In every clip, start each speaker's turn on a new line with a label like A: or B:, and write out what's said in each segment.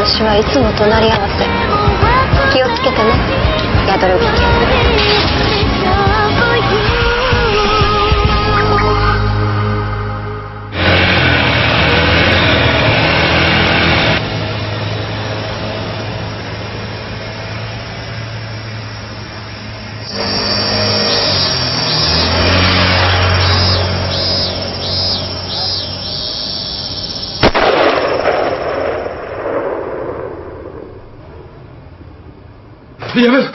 A: 私はいつも隣り合わせ。気をつけてね、ヤドルギ家。
B: やめろ。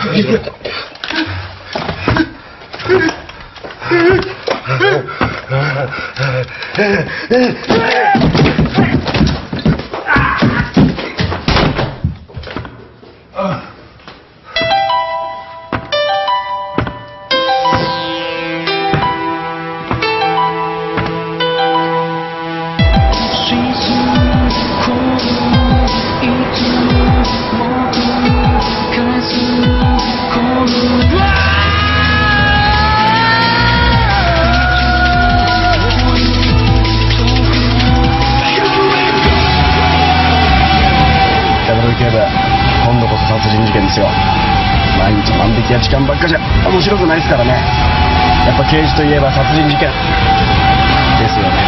B: 今度こそ殺人事件ですよ。毎日万引きや痴漢ばっかじゃ面白くないですからね。やっぱ刑事といえば殺人事件ですよね。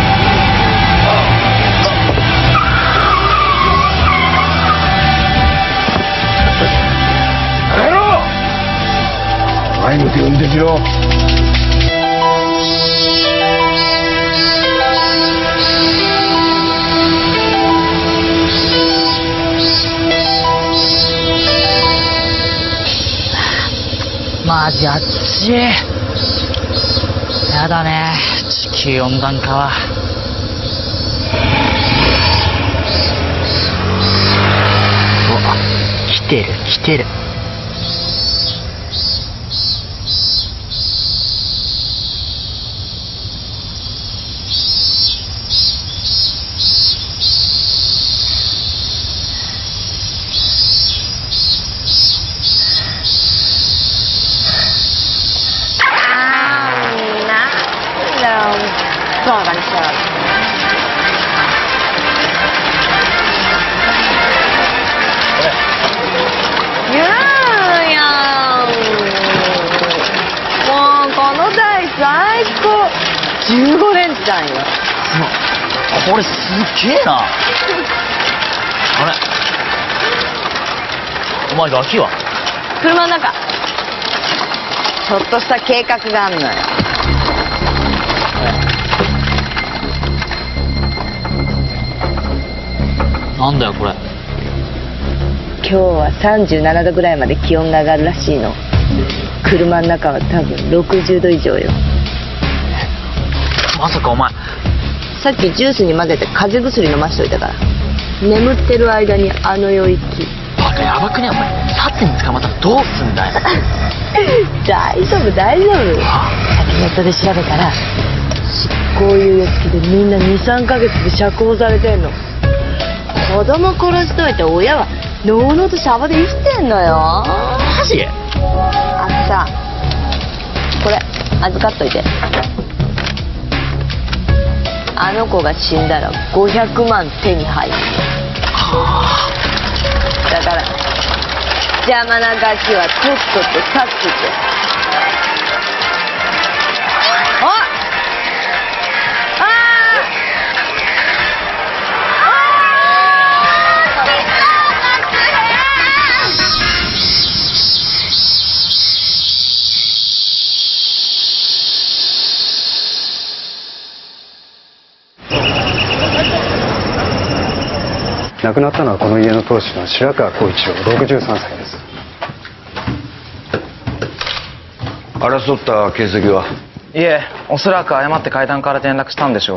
B: やめろ。前向き運転しろ。
C: マジあっちやだね、地球温暖化は。お、来てる来てる。
D: 15連チャンよ。
C: これすっげえな。あれ、お前ガキは？
D: 車の中。ちょっとした計画があんのよ。
C: なんだよこれ。
D: 今日は37度ぐらいまで気温が上がるらしいの。車の中は多分60度以上よ。
C: まさかお前
D: さっきジュースに混ぜて風邪薬飲ましといたから。眠ってる間にあの酔いき。
C: バカやばくねお前。殺に捕まったらどうすんだよ。
D: 大丈夫大丈夫。さっきネットで調べたら執行猶予付きでみんな 2,3 ヶ月で釈放されてんの。子供殺しといて親はのうのうとシャバで生きてんのよ。
C: マジ？
D: あっさ、これ預かっといて。あの子が死んだら500万手に入る。だから邪魔なガキはとっとと去ってて。
B: 亡くなったのはこの家の当主の白川光一郎63歳です。
E: 争った形跡は？
F: いえ、おそらく誤って階段から転落したんでしょ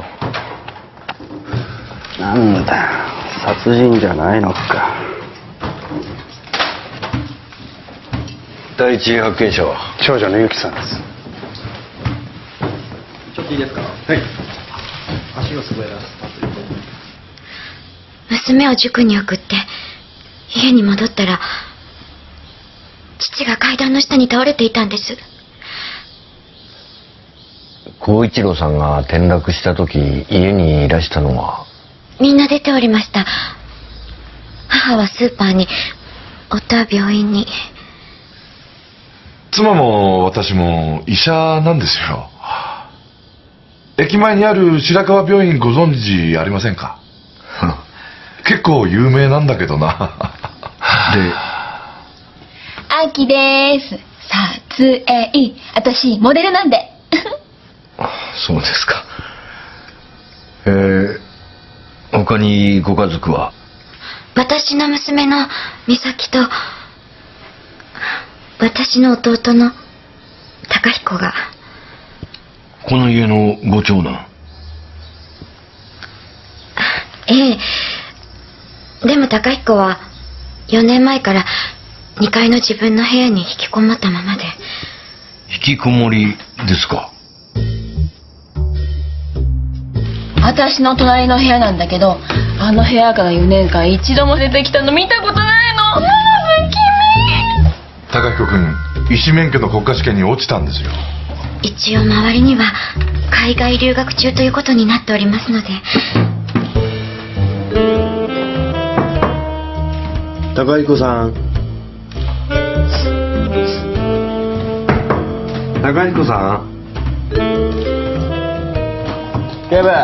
F: う。
B: なんだよ、殺人じゃないのか。
E: 第一発見者は？
B: 長女の由紀さんです。
G: ちょっといいですか？はい。足を滑らせたということで。
A: 娘を塾に送って家に戻ったら父が階段の下に倒れていたんです。
E: 光一郎さんが転落した時家にいらしたのは？
A: みんな出ておりました。母母はスーパーに、夫は病院に。
H: 妻も私も医者なんですよ。駅前にある白川病院ご存知ありませんか？結構有名なんだけどな。で、
I: あきでーす。撮影。私、モデルなんで。
E: そうですか。他にご家族は？
A: 私の娘の美咲と、私の弟の貴彦が。
E: この家のご長男？
A: ええ。でも貴彦は4年前から2階の自分の部屋に引きこもったままで。
E: 引きこもりですか？
I: 私の隣の部屋なんだけど、あの部屋から4年間一度も出てきたの見たことないの。不気味。
H: 貴彦君、医師免許の国家試験に落ちたんですよ。
A: 一応周りには海外留学中ということになっておりますので。
B: 高彦さん。高彦さん。警部。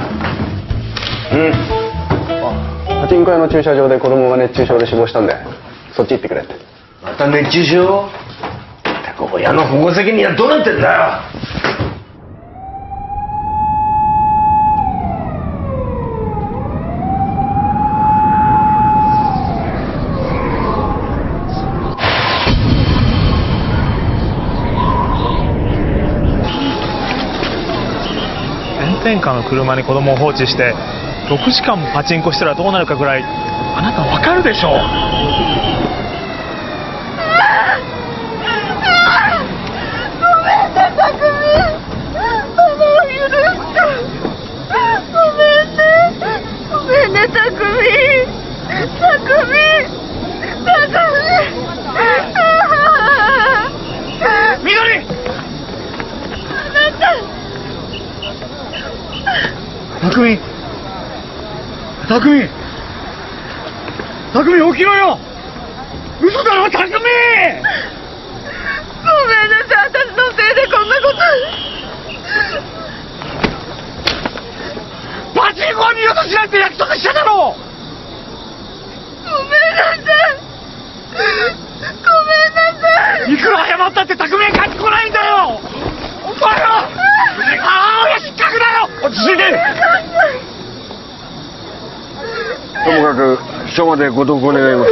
B: パチンコ屋の駐車場で子供が熱中症で死亡したんで、そっち行ってくれって。
E: また熱中症？ってこ親の保護責任はどうなってんだよ。
J: 炎天下の車に子供を放置して6時間もパチンコしたらどうなるかぐらいあなたわかるでしょう。
I: ごめんね、たくみ。ママを許して。ごめんね。ごめんね、たくみ。たくみ。たくみ。
J: みどり。
I: あなた。
J: たくみ。たくみ。たくみ起きろよ。嘘だろ、たくみ。
I: ごめんなさい、私のせいでこんなこと。
J: パチンコは二度としないって約束しただろう。
I: ごめんなさい。ごめんなさい。
J: いくら謝ったって匠は帰ってこないんだよ。お前は母親失格だよ。落ち着いて。
E: ともかく署までご同行願います。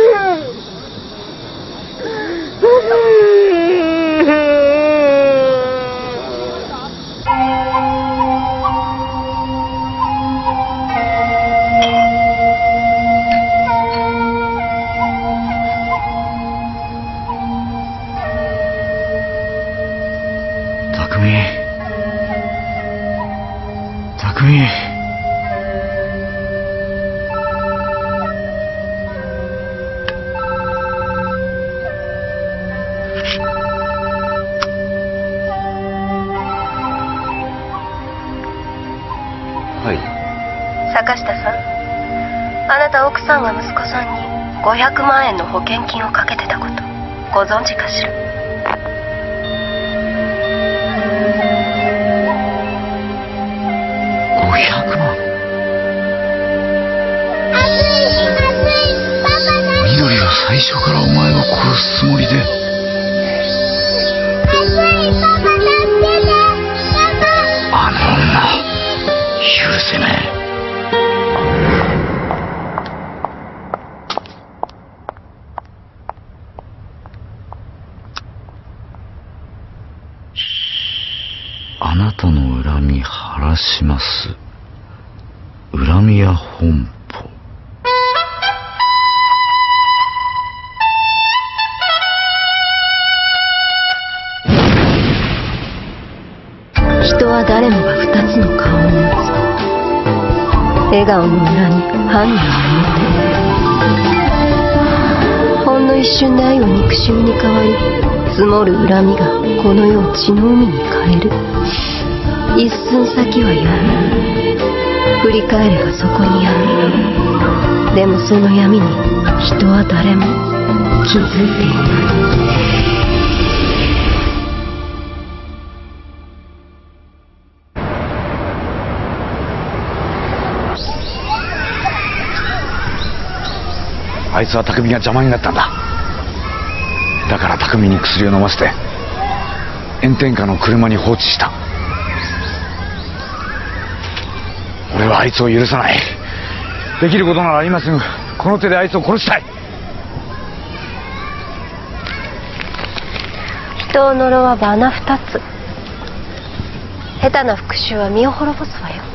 K: 坂下さん、あなた奥さんが息子さんに500万円の保険金をかけてたことご存知かしら。
E: 500万。緑は最初からお前を殺すつもりで。あの女許せない。あなたの恨み晴らします。恨み屋本舗。
K: 人は誰もが2つの顔を持つ。笑顔の裏に犯人がいて、ほんの一瞬で愛は憎しみに変わり、積もる恨みがこの世を血の海に変える。一寸先は闇、振り返ればそこに闇。でもその闇に人は誰も気づいていない。
B: あいつは匠が邪魔になったんだ。だから匠に薬を飲ませて炎天下の車に放置した。俺はあいつを許さない。できることなら今すぐこの手であいつを殺したい。
K: 人を呪わば穴二つ。下手な復讐は身を滅ぼすわよ。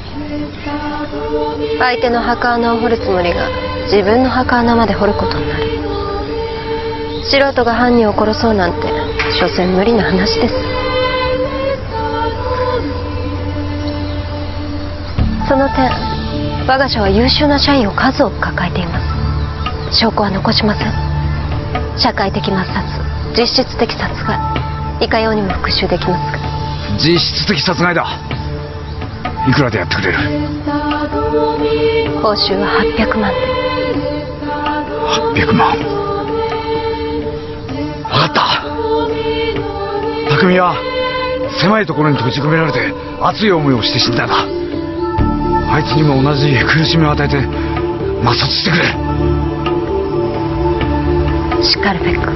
K: 相手の墓穴を掘るつもりが自分の墓穴まで掘ることになる。素人が犯人を殺そうなんて所詮無理な話です。その点我が社は優秀な社員を数多く抱えています。証拠は残しません。社会的抹殺、実質的殺害、いかようにも復讐できますが。
B: 実質的殺害だ。いくらでやってくれる？
K: 報酬は800万で。
B: 800万。分かった。匠は狭いところに閉じ込められて熱い思いをして死んだんだ。あいつにも同じ苦しみを与えて抹殺してくれ。
K: しかるべく。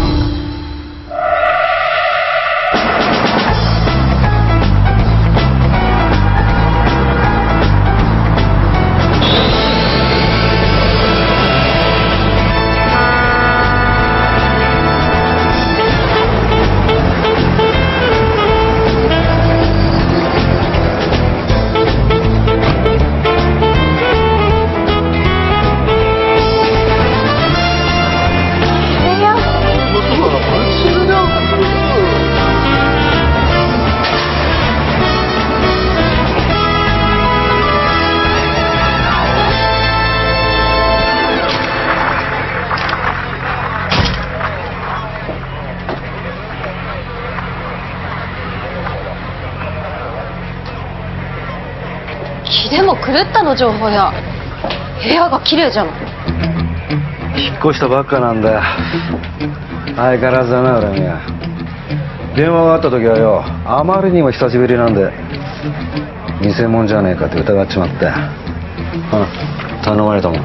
L: 気でも狂ったの情報や。部屋が綺麗じゃん。
B: 引っ越したばっかなんだよ。相変わらずだな恨みは。電話があった時はよ、あまりにも久しぶりなんで偽物じゃねえかって疑っちまったよ。頼まれたもん。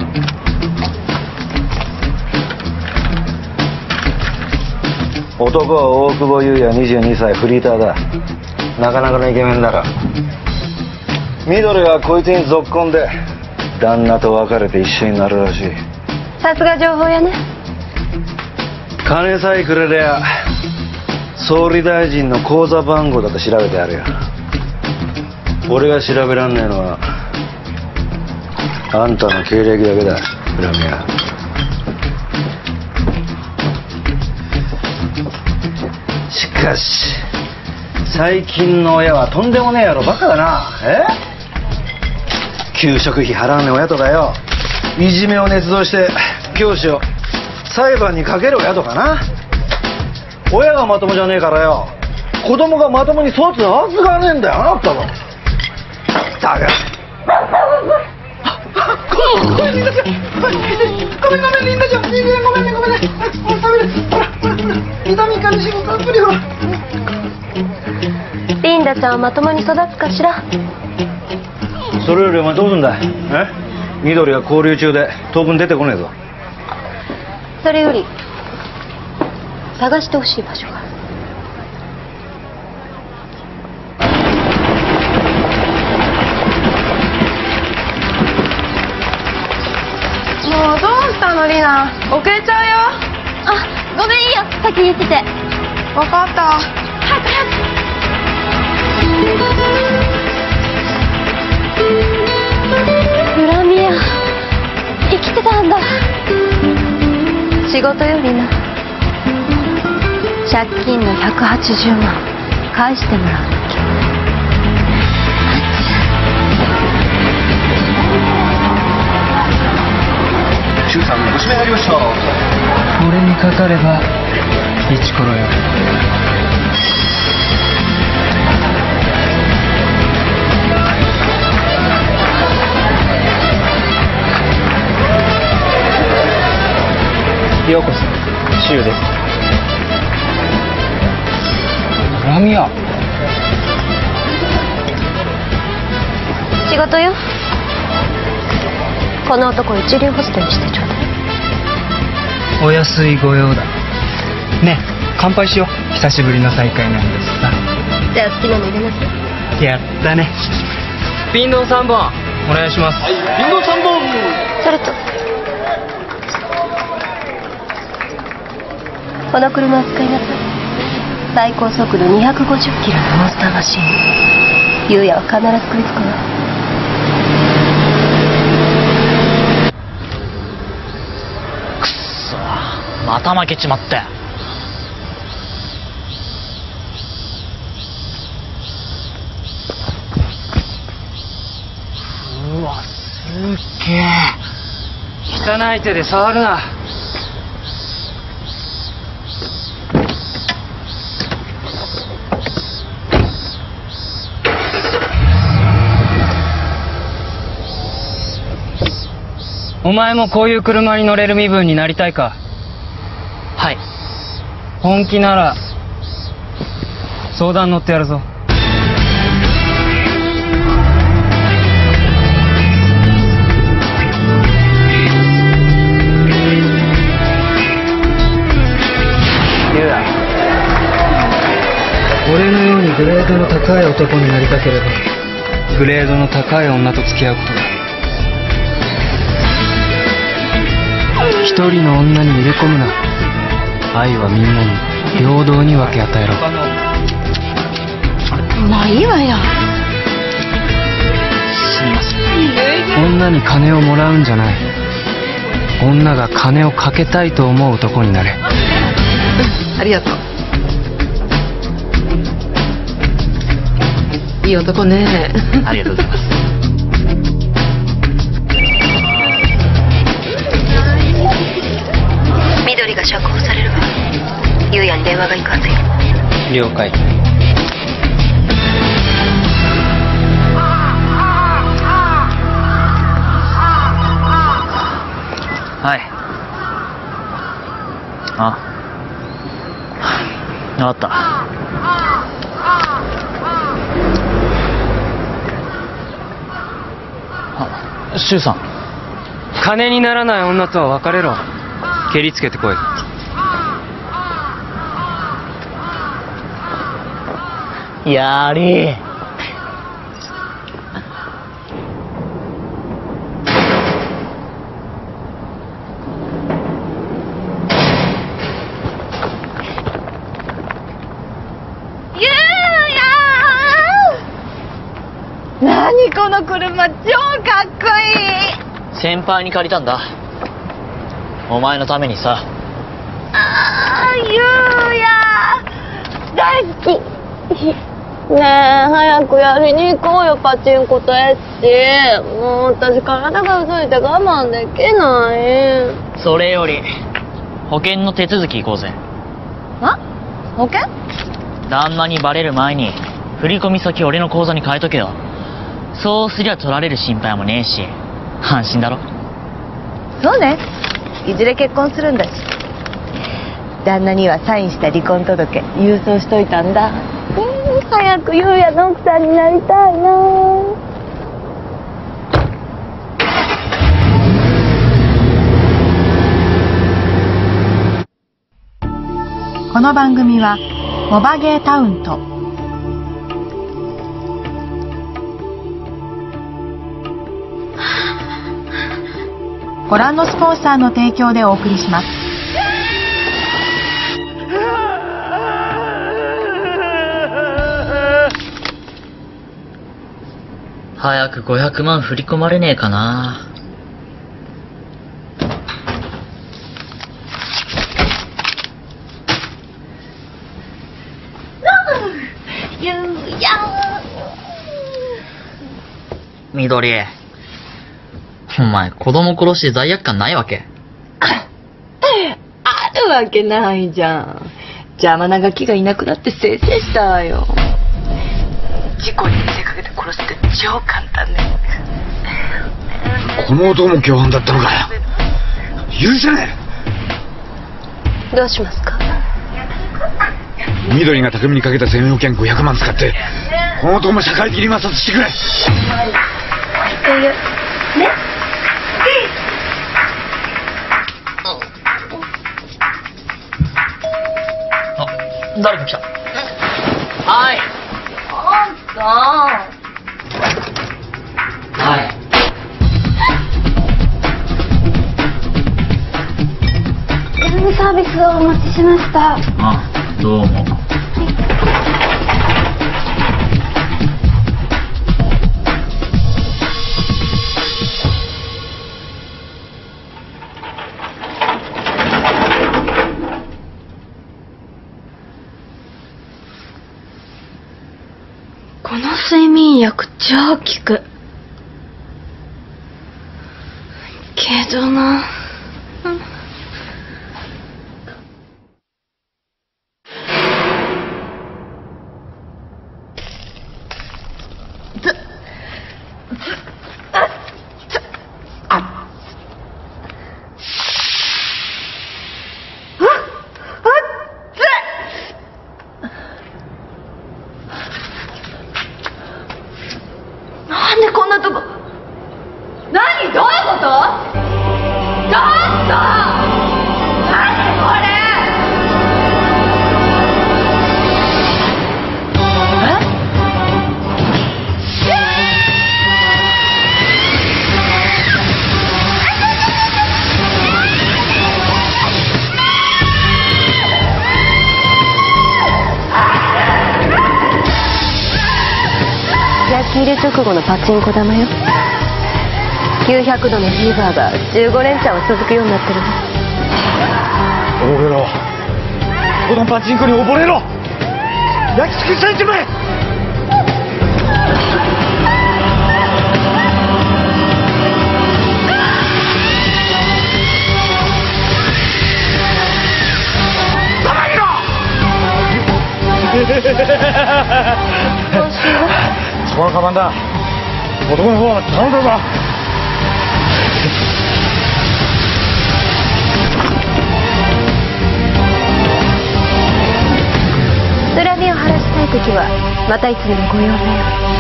B: 男は大久保裕也22歳フリーターだ。なかなかのイケメンだろ。ミドルがこいつにぞっこんで旦那と別れて一緒になるらしい。
K: さすが情報やね。
B: 金さえくれりゃ総理大臣の口座番号だと調べてやるよ。俺が調べらんねえのはあんたの経歴だけだ。恨みはしかし最近の親はとんでもねえ野郎ばっかだな。給食費払わねえ親とかよ、いじめを捏造して教師を裁判にかける親とかな。親がまともじゃねえからよ、子供がまともに育つはずがねえんだよな。あったのだがごめんリンダちゃん、ごめんリンダちゃん、ごめんねほらビタミンカルシウムたっぷりほら。
K: リンダちゃんはまともに育つかしら。
B: それよりお前どうすんだ。緑は交流中で当分出てこねえぞ。
K: それより探してほしい場所がある。
L: もうどうしたのリナ、遅れちゃうよ。
A: あ、ごめんいいよ、先に行ってて。
L: 分かった。
A: 早く早く。
K: 恨みや生きてたんだ。仕事よりな、借金の180万返してもらうだけ。
G: 周さんご指名ありました。
M: 俺にかかればイチコロよ。 ようこそ、シュウです。恨みや。
K: 仕事よ。この男を一流ホストにしてちょうだい。
M: お安いご用だ。ねえ、乾杯しよう。久しぶりの再会なんですさ。
K: じゃあ好きなの入れなさい。
M: やったね。瓶ドン3本お願いします。瓶ドン3本。
K: それとこの車を使いなさい。最高速度250キロのモンスターマシン。優也は必ず食いつくわ。
C: くっそ、また負けちまったよ。
M: うわ、すっげえ。汚い手で触るな。お前もこういう車に乗れる身分になりたいか？
C: はい。
M: 本気なら相談乗ってやるぞ。俺のようにグレードの高い男になりたければグレードの高い女と付き合うことだ。一人の女に入れ込むな。愛はみんなに平等に分け与えろ。
K: まあいいわよ。
C: すみません。
M: 女に金をもらうんじゃない。女が金をかけたいと思う男になれ。
D: ありがとう。いい男ね。
C: ありがとうございます。
K: 緑が釈放されるわ。優也に電話が行くはずよ。
M: 了解。
C: はい。あ、分かった。あ、シュウさん。
M: 金にならない女とは別れろ。蹴りつけてこい。
C: やりー。
I: 何この車、超かっこいい。
C: 先輩に借りたんだ。お前のためにさ。
I: ゆうや大好き。ねえ、早くやりに行こうよ、パチンコとエッチ。もう私体がうずいて我慢できない。
C: それより保険の手続き行こうぜ。
I: あ？保険？
C: 旦那にバレる前に振込先俺の口座に変えとけよ。そうすりゃ取られる心配もねえし安心だろ。
D: そうね。いずれ結婚するんだし。旦那にはサインした離婚届郵送しといたんだ。
I: 早くゆうやの奥さんになりたいな。
N: この番組はモバゲータウンとご覧のスポンサーの提供でお送りします。
C: 早く500万振り込まれねえかな。
I: ゆうや
C: 緑、お前子供殺して罪悪感ないわけ？
D: あるわけないじゃん。邪魔なガキがいなくなってせいせいしたわよ。事故に見せかけて殺すって超簡単ね。
J: この男も共犯だったのかよ。許せねえ。
K: どうしますか？
J: 緑が匠にかけた1000億円500万使ってこの男も社会的に抹殺してくれ。
K: っていうね。
C: あ、誰か来た。はい。
I: あんた。
C: はい。
K: ルームサービスをお待ちしました。
C: あ、どうも。
A: この睡眠薬超効く。けどな。なんでこんなとこ。
I: 何？どういうこと？ちょっと！何これ！
K: 焼き入れ直後のパチンコ玉よ。900度のフィーバーが15連チャンは続くようになってるの。
J: 溺れろ。このパチンコに溺れろ。焼き尽くされちまえ。そこのカバンだ。男の方は頼んだぞ。
K: 恨みを晴らしたい時はまたいつでもご用命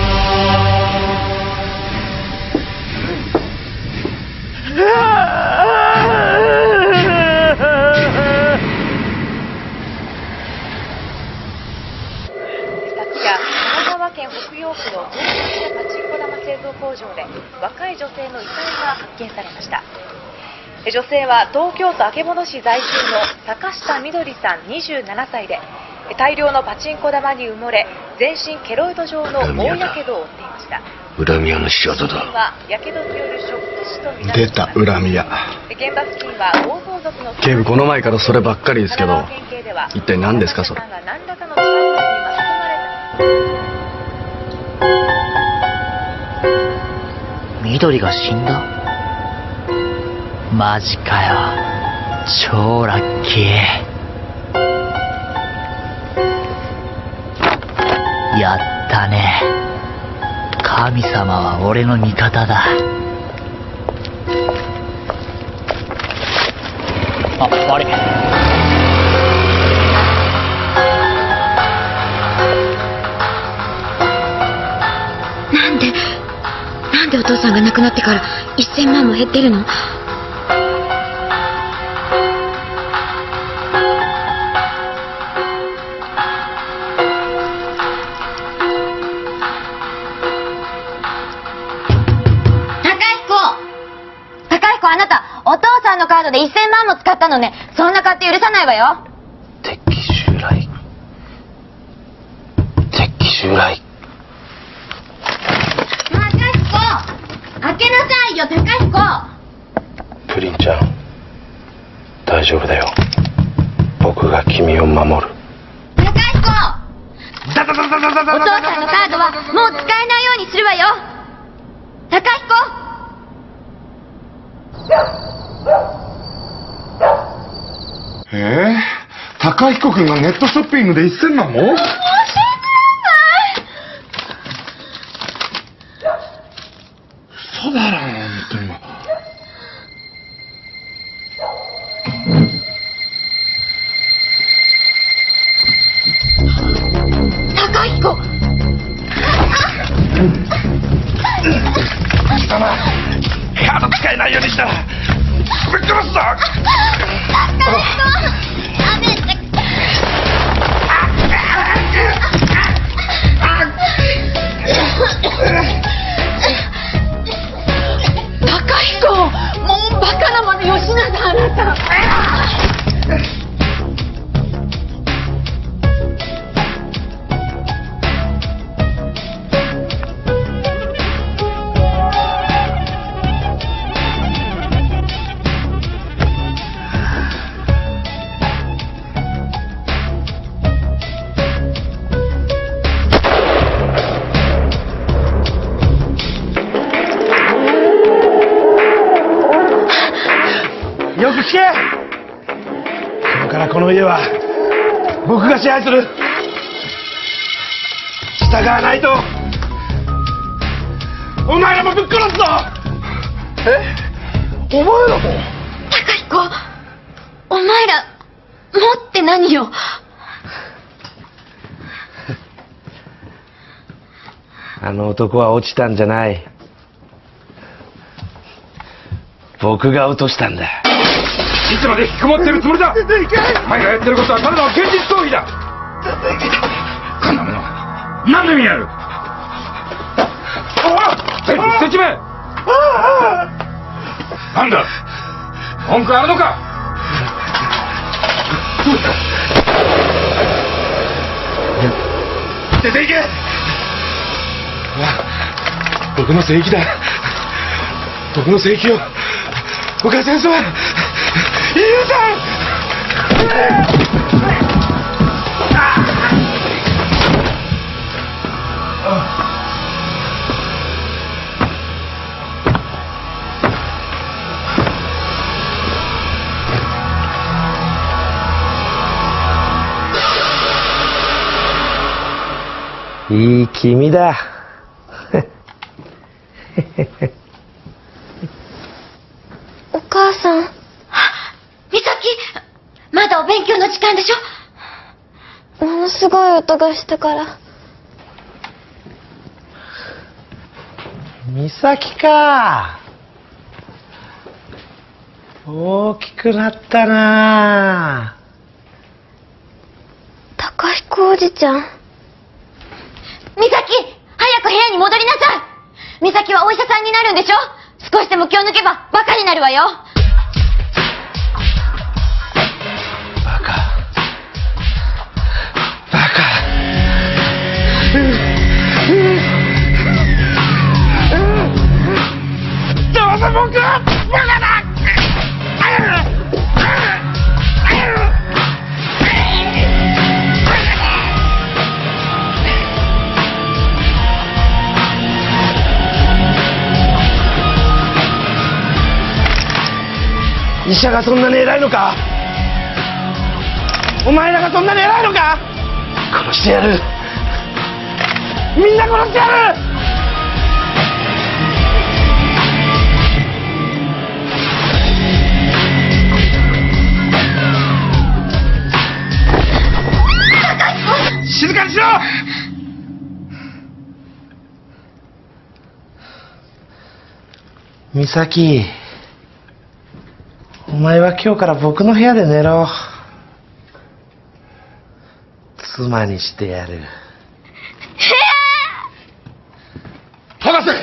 O: 昨夜、神奈川県北陽区の東京パチンコ玉製造工場で若い女性の遺体が発見されました。女性は東京都曙市在住の坂下みどりさん27歳で、大量のパチンコ玉に埋もれ全身ケロイド状の大やけどを負っていました。
P: 恨み屋の仕業だ。
O: はやけどによるショック死とみられ
G: 出た恨み屋。
O: 現場付近は暴走族の
G: 警部、この前からそればっかりですけど、一体何ですかそれ。
O: 何らかのトラブルに巻き込まれた。
C: 緑が死んだ？マジかよ。超ラッキー。やったね。神様は俺の味方だ。あ、悪い。
A: なんでお父さんが亡くなってから1000万も減ってるの？
L: あなた、お父さんのカードで1000万も使ったのね。そんな勝手許さないわよ。
P: 敵襲来。敵襲来。
L: 高彦、開けなさいよ、高彦。
P: プリンちゃん、大丈夫だよ。僕が君を守る。
L: 高彦、お父さんのカードはもう使えないようにするわよ。高彦。
H: 高彦君がネットショッピングで1000万も？
L: 教えて
H: 嘘だろ、本当にも。 すぞ。
D: 高彦、もうバカなまね吉永あなた。
J: よく聞け。今日からこの家は僕が支配する。従わないとお前らもぶっ殺すぞ。お前らも？
A: 高彦、お前らもって何よ。
J: あの男は落ちたんじゃない。僕が落としたんだ。
H: いつまで引きこもってるつもりだ。お前がやってることはただの現実逃避だ。こんなもの何の意味ある。全部捨てちまえ。なんだ、文句あるのか。出ていけ。僕の聖域だ。僕の聖域を僕は戦争は許さん。
J: いい君だ。
A: お母さん。美咲、まだお勉強の時間でしょ。
K: ものすごい音がしたから。
J: 美咲か。大きくなったな。
K: 高彦おじちゃん。
A: 美咲、早く部屋に戻りなさい。美咲はお医者さんになるんでしょ。少しでも気を抜けばバカになるわよ。
J: バカ。どうせ僕はバカだ。医者がそんなに偉いのか。お前らがそんなに偉いのか。殺してやる。みんな殺してやる。静かにしろ。美咲、お前は今日から僕の部屋で寝ろ。妻にしてやる。
H: 離せ。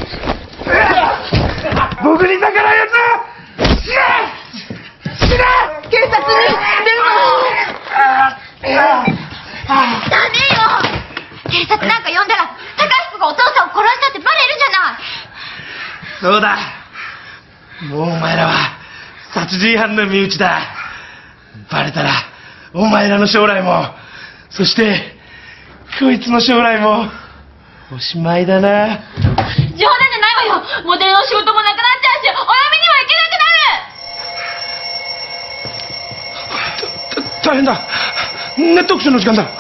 J: 僕に逆らうやつ。死ね。死ね。
D: 警察に電話を。
A: ダメよ。警察なんか呼んだら高彦がお父さんを殺したってバレるじゃない。
J: そうだ。もうお前らは殺人犯の身内だ。バレたらお前らの将来も、そしてこいつの将来もおしまいだな。
D: 冗談じゃないわよ。モデルの仕事もなくなっちゃうし、お嫁にも行けなくなる。
J: 大変だ。ネットオークションの時間だ。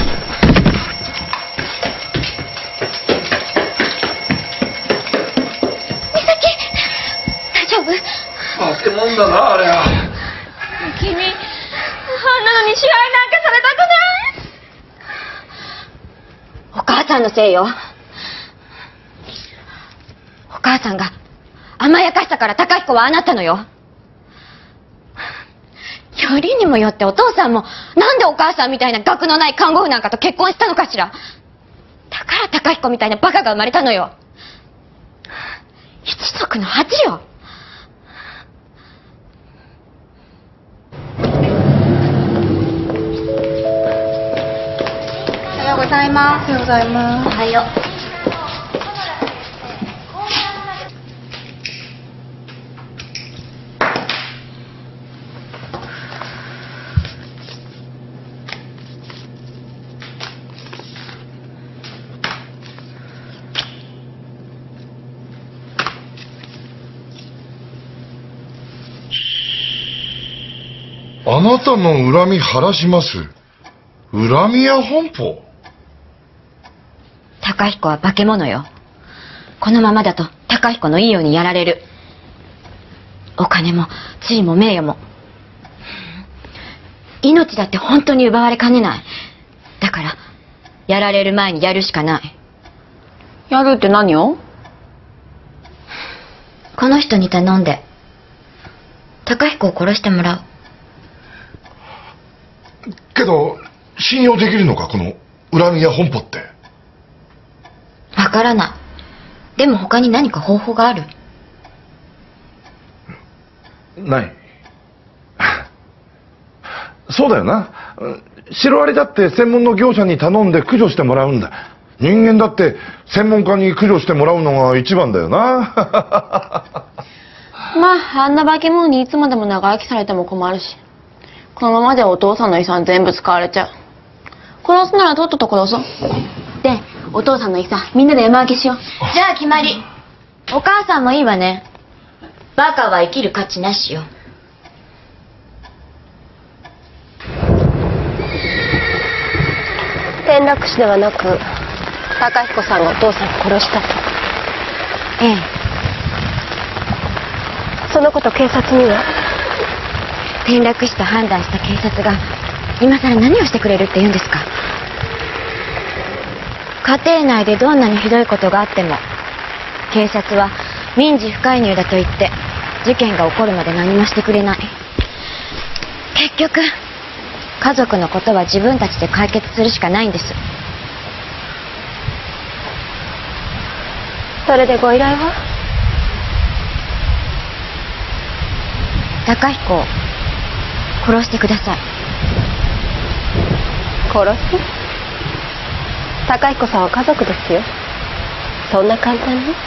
A: 美咲、大丈夫？
H: 化け物だな、あれは。
D: 君、あんなのに支配なんかされたくない。
A: お母さんのせいよ。お母さんが甘やかしたから高彦はああなったのよ。 よりにもよってお父さんもなんでお母さんみたいな学のない看護婦なんかと結婚したのかしら。だから貴彦みたいなバカが生まれたのよ。一族の恥よ。
L: おはようございます。おはようございます。おはよう。
H: あなたの恨み晴らします。恨み屋本舗。
A: 貴彦は化け物よ。このままだと貴彦のいいようにやられる。お金も地位も名誉も。命だって本当に奪われかねない。だからやられる前にやるしかない。
K: やるって何を？
A: この人に頼んで貴彦を殺してもらう。
H: けど信用できるのか、この恨み屋本舗って。
A: わからない。でも他に何か方法がある？
B: ない。そうだよな。シロアリだって専門の業者に頼んで駆除してもらうんだ。人間だって専門家に駆除してもらうのが一番だよな。
K: まあ、あんな化け物にいつまでも長生きされても困るし。このままでお父さんの遺産全部使われちゃう。殺すならとっとと殺そう。で、お父さんの遺産みんなで山分けしよう。
A: じゃあ決まり。お母さんもいいわね。バカは生きる価値なしよ。
K: 転落死ではなく貴彦さんがお父さんを殺したと。
A: ええ。
K: そのこと警察には？
A: 転落死と判断した警察が今さら何をしてくれるって言うんですか？家庭内でどんなにひどいことがあっても警察は民事不介入だと言って事件が起こるまで何もしてくれない。結局家族のことは自分たちで解決するしかないんです。
K: それでご依頼は？
A: 貴彦を殺してください。
K: 殺す？貴彦さんは家族ですよ。そんな簡単に？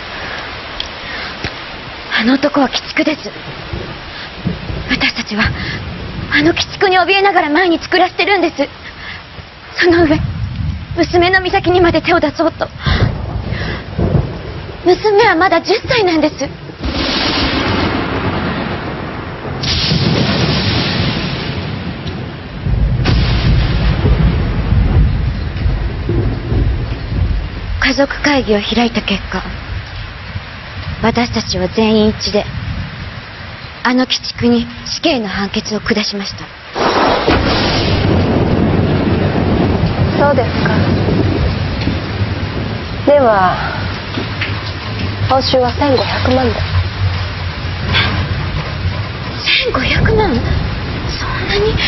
A: あの男は鬼畜です。私たちはあの鬼畜に怯えながら前に暮らしてるんです。その上娘の美咲にまで手を出そうと。娘はまだ10歳なんです。家族会議を開いた結果、私たちは全員一致であの鬼畜に死刑の判決を下しました。
K: そうですか。では報酬は1500万だ。
A: 1500万？そんなに？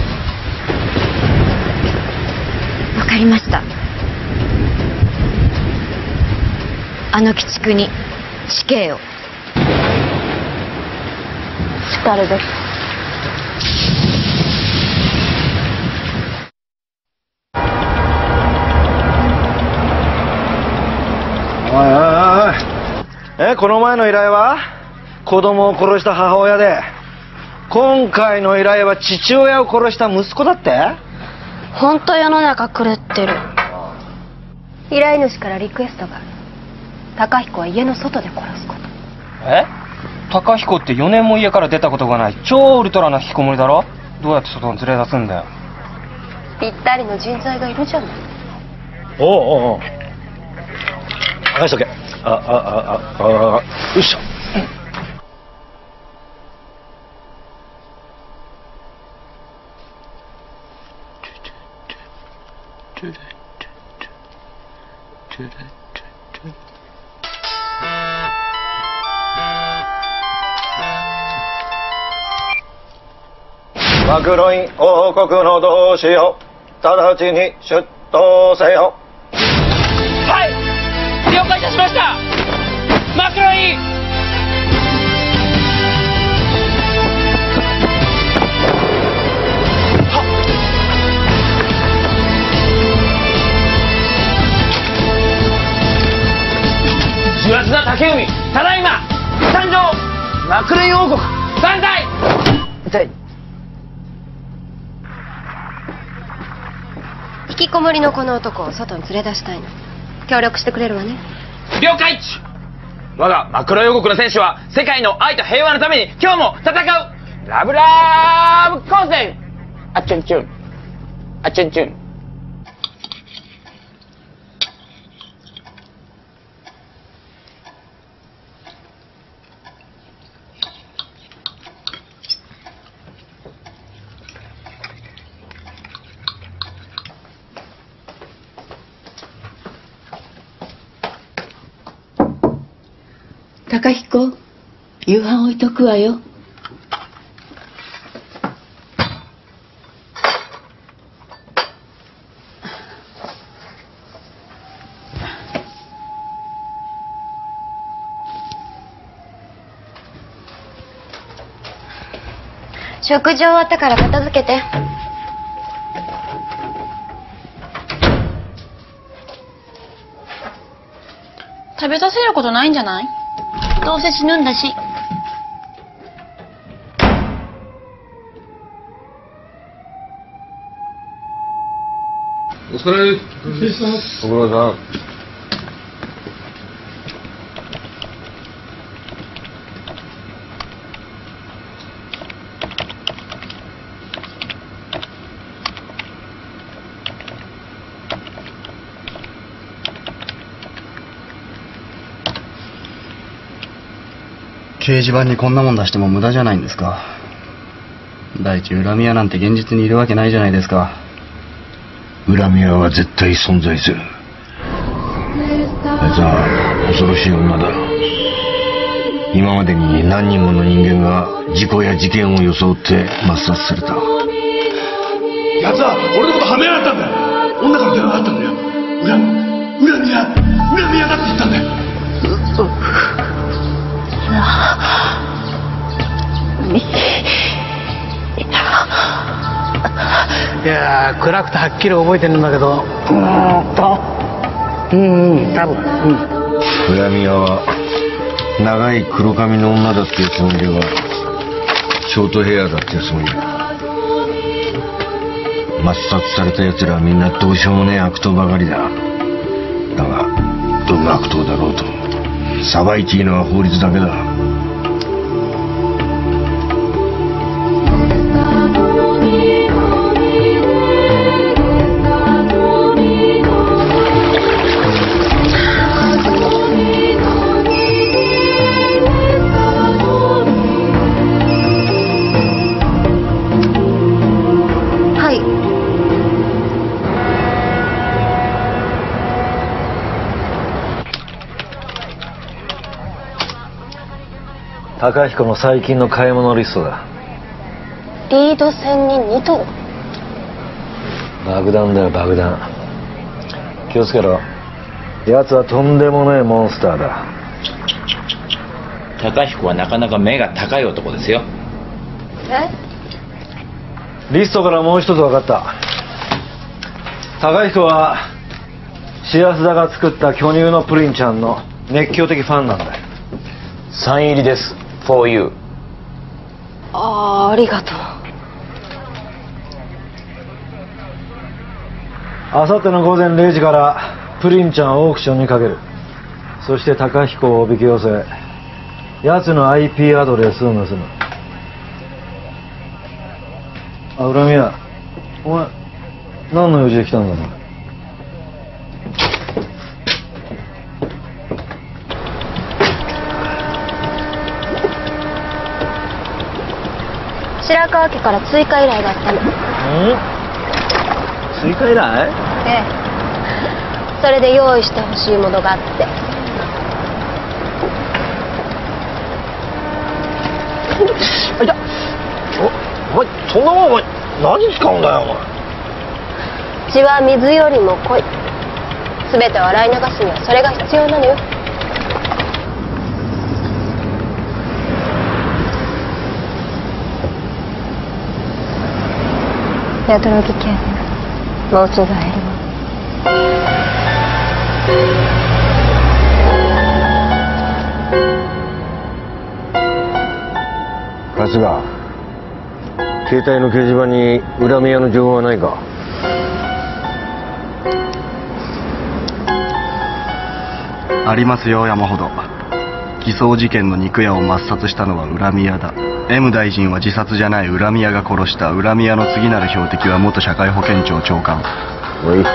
A: わかりました。あの鬼畜に死刑を。
K: しかるべき。
B: おいおいおい。この前の依頼は子供を殺した母親で、今回の依頼は父親を殺した息子だって？
K: 本当世の中狂ってる。依頼主からリクエストがある。貴彦は家の外で殺すこと。
M: 貴彦って4年も家から出たことがない超ウルトラな引きこもりだろ。どうやって外に連れ出すんだよ。
K: ぴったりの人材がいるじゃない。
B: おうおうおう。任しとけ。よいしょ。 マクロイン王国の同志よ、直ちに出頭せよ。
Q: はい、了解いたしました。マクロイン。重圧な竹海、ただいま参上。マクロイン王国万歳。
K: 引きこもりのこの男を外に連れ出したいの。協力してくれるわね。
Q: 了解。我がマクロイン王国の戦士は世界の愛と平和のために今日も戦う。ラブラブ光線。あっちゅんちゅん、あっちゅんちゅん。
D: 高彦、夕飯置いとくわよ。
A: 食事終わったから片付けて。
L: 食べさせることないんじゃない？どうせ死ぬんだし。
H: お疲れ。ご苦労さん。
G: 掲示板にこんなもん出しても無駄じゃないんですか。第一恨み屋なんて現実にいるわけないじゃないですか。
P: 恨み屋は絶対存在する。あいつは恐ろしい女だ。今までに何人もの人間が事故や事件を装って抹殺された。
J: 奴は俺のことはめられたんだよ。女から電話があったんだよ。恨み屋だって言ったんだよ。
M: いやー、暗くてはっきり覚えてるんだけど、多分。
P: 恨み屋は長い黒髪の女だっていうつもりではショートヘアだっていうつもりだ。抹殺された奴らはみんなどうしようもねえ悪党ばかりだ。だがどんな悪党だろうと裁いていいのは法律だけだ。
B: 高彦の最近の買い物リストだ。
K: リード戦に2頭。
B: 爆弾だよ、爆弾。気をつけろ。奴はとんでもねえモンスターだ。
R: 高彦はなかなか目が高い男ですよ。
B: リストからもう一つ分かった。高彦は白須田が作った巨乳のプリンちゃんの熱狂的ファンなんだよ。
R: サイン入りです。For you。
K: ありがとう。
B: あさっての午前0時からプリンちゃんをオークションにかける。そして高彦をおびき寄せ、奴の IP アドレスを盗む。恨み屋、お前何の用事で来たんだろう。
K: 白川家から追加依頼があったの。
B: 追加依頼？
K: ええ。それで用意してほしいものがあって。
B: あ、いた。おい、ちょっ
P: そんなもん何に使うんだよお前。
K: 血は水よりも濃い。全てを洗い流すにはそれが必要なのよ。야들어기 캐는 모두가 이루어
P: 春日、携帯の掲示板に恨み屋の情報はないか？
G: ありますよ、山ほど。偽装事件の肉屋を抹殺したのは恨み屋だ。M 大臣は自殺じゃない、恨み屋が殺した。恨み屋の次なる標的は元社会保険庁長官。
P: おい。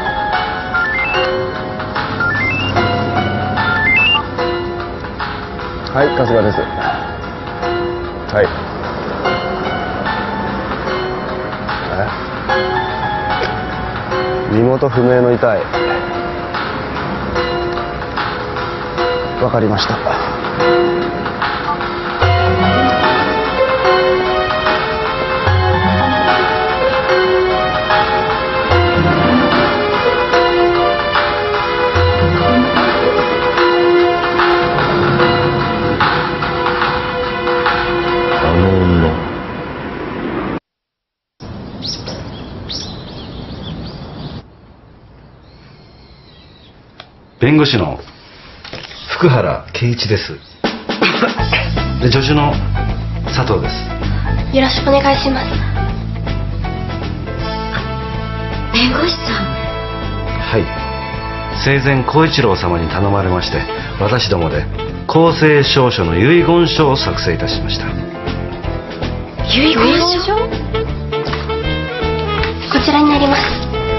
P: はい、春日です。はい。身元不明の遺体。わかりました。
B: 弁護士の福原圭一です。で助手の佐藤です。
K: よろしくお願いします。
A: 弁護士さん。
B: はい。生前孝一郎様に頼まれまして、私どもで公正証書の遺言書を作成いたしました。
A: 遺言書？
K: こちらになります。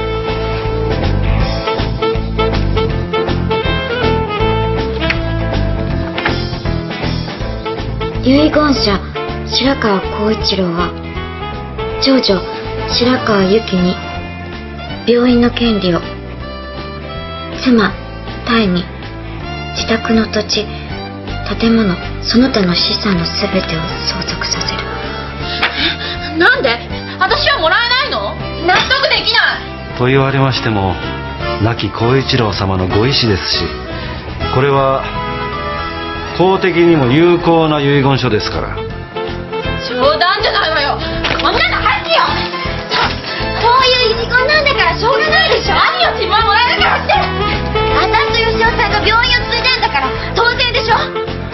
A: 遺言者白川光一郎は長女白川由紀に病院の権利を、妻妙に自宅の土地建物その他の資産の全てを相続させる。
L: なんで？私はもらえないの？納得できない。
B: と言われましても亡き孝一郎様のご意思ですし、これは法的にも有効な遺言書ですから。
L: 冗談じゃないわよ。こんなの恥よ。
A: そういう遺言なんだからしょうがないでしょ。
L: 何よ、自分はもらえるからって。
A: 私と吉尾さんが病院を継いだんだから当然でしょ。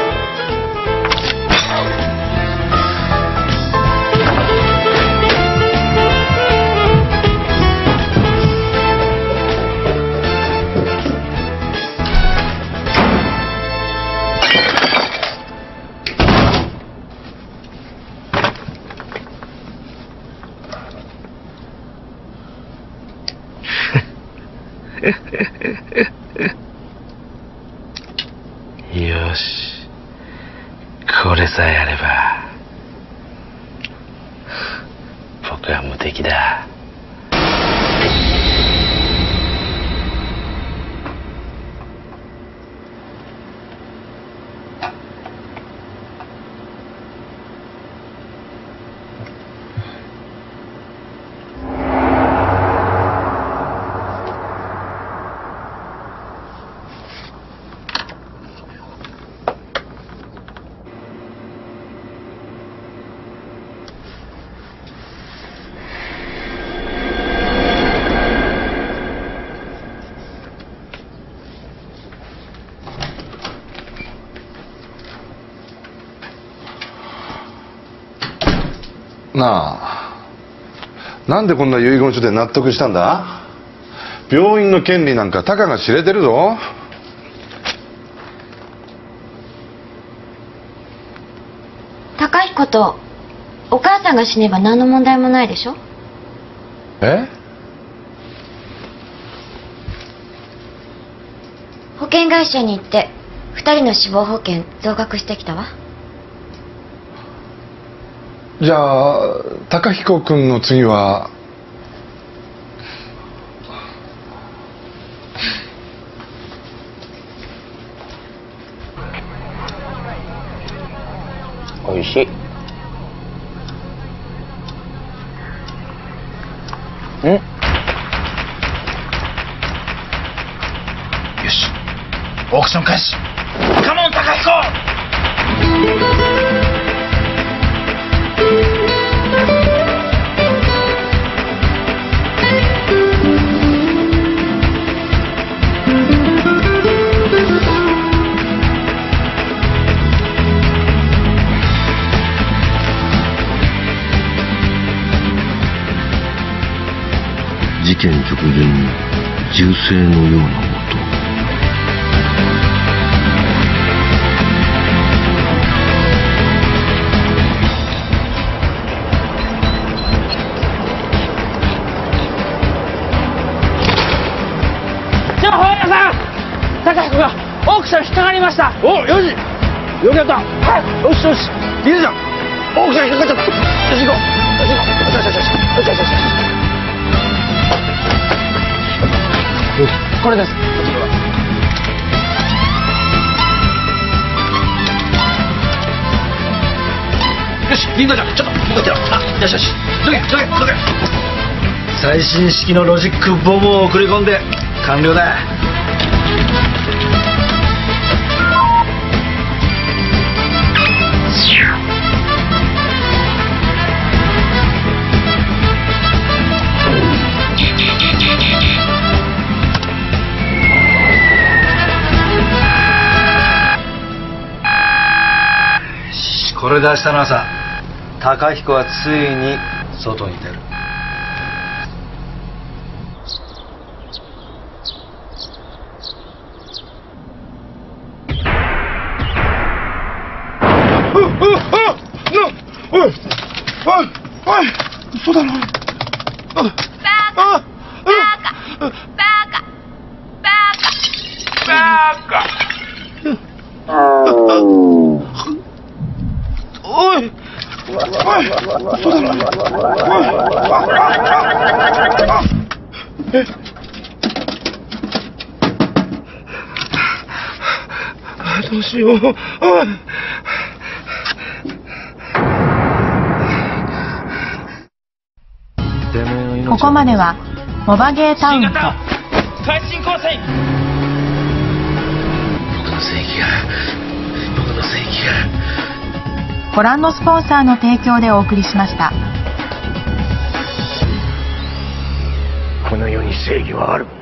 B: よし、これさえあれば僕は無敵だ。
H: なあ、なんでこんな遺言書で納得したんだ？病院の権利なんかたかが知れてるぞ。
A: 高彦とお母さんが死ねば何の問題もないでしょ。
H: え？
A: 保険会社に行って2人の死亡保険増額してきたわ。
H: じゃあ高彦君の次は
R: おいしい。
J: よし、オークション開始。カモン高彦。
P: 事件直前に銃声のような音。
Q: 情報屋さん、高彦がオークション引っかかりました。
J: お、よし、よくやった。はい、よしよし、いいじゃん。オークション引っかかっちゃった。よし行こう。よし行こう。よしよしよしよしよしよし。
Q: これです。
J: よし、銀河ちゃん、ちょっと待ってよ。よしよし、どけどけどけ。最新式のロジックボムを送り込んで完了だ。これで明日の朝、高彦はついに外に出る。
H: 嘘だろ。
L: バカバカバカ
H: おい、嘘だろ。どうしよう。
N: ここまではモバゲータウンと
Q: 快進行戦。
P: 僕の正義が
N: ご覧のスポンサーの提供でお送りしました。
P: この世に正義はある。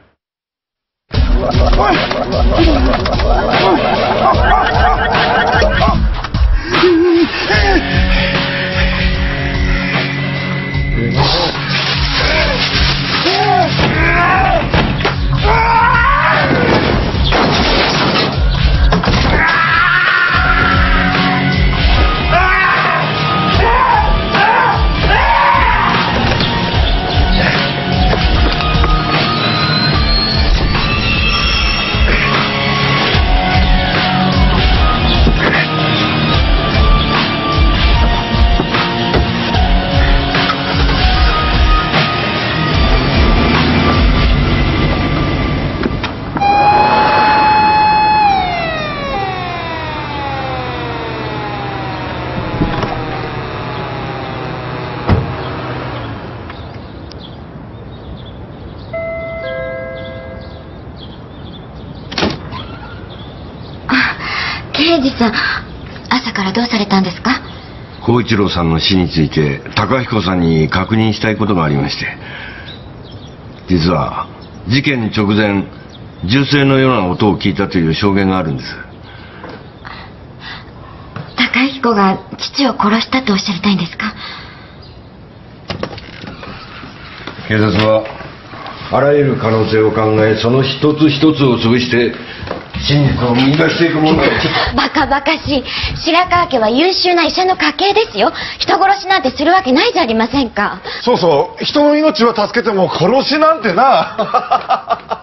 A: 刑事さん、朝からどうされたんですか？
P: 孝一郎さんの死について高彦さんに確認したいことがありまして。実は事件直前、銃声のような音を聞いたという証言があるんです。
A: 高彦が父を殺したとおっしゃりたいんですか？
P: 警察はあらゆる可能性を考え、その一つ一つを潰して真実を見出していくものだ。
A: バカバカしい。白川家は優秀な医者の家系ですよ。人殺しなんてするわけないじゃありませんか。
H: そうそう、人の命は助けても殺しなんてな。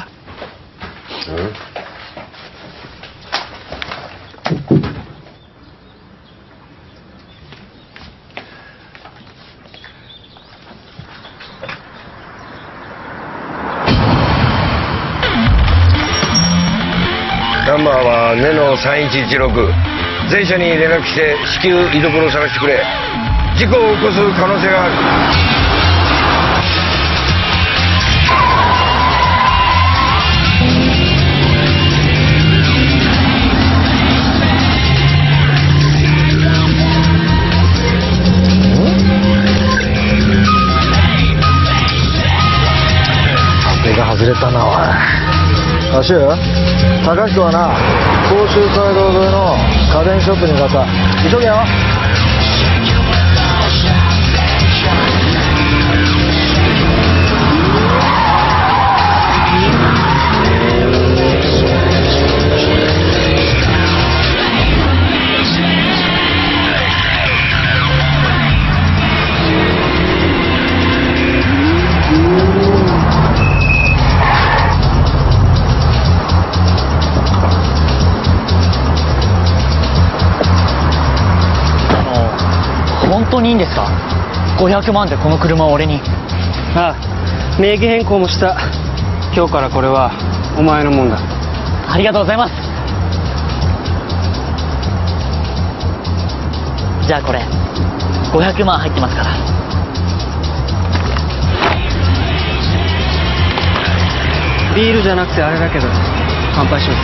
P: ナンバーはネノ3116。全社に連絡して至急居所を探してくれ。事故を起こす可能性がある。
B: れたなおい。あしゅう、高彦はな、甲州街道沿いの家電ショップに向かった。急げよ。
C: 本当にいいんですか？500万でこの車を俺に。
M: ああ、名義変更もした。今日からこれはお前のもんだ。
C: ありがとうございます。じゃあこれ500万入ってますから。
M: ビールじゃなくてあれだけど乾杯します。